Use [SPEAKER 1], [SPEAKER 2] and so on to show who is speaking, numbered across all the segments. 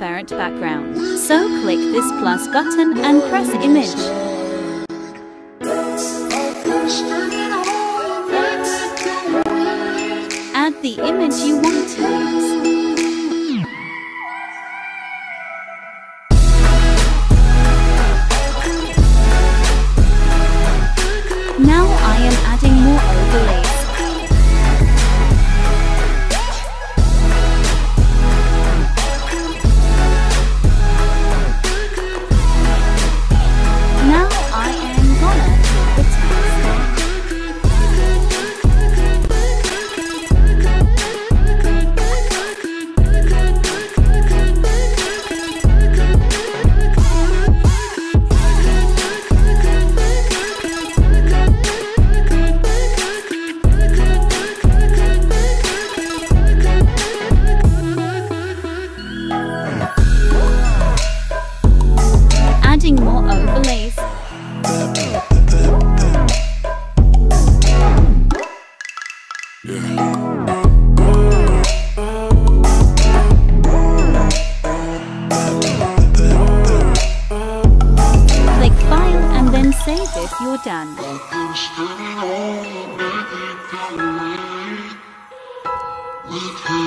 [SPEAKER 1] transparent background. So click this plus button and press image. Add the image you want to use. Now I am adding more overlays. Now I am gonna do the adding more overlays. Click File and then save if you're done.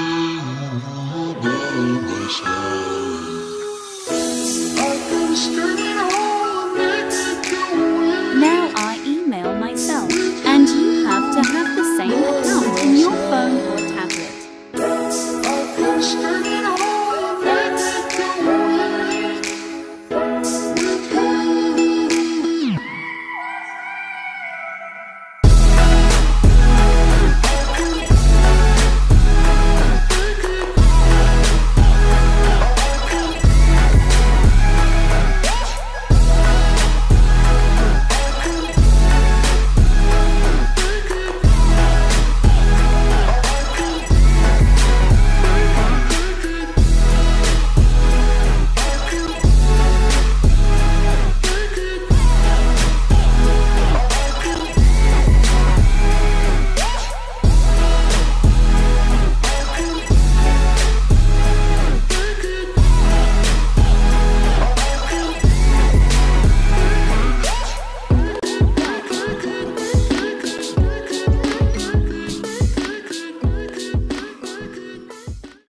[SPEAKER 2] I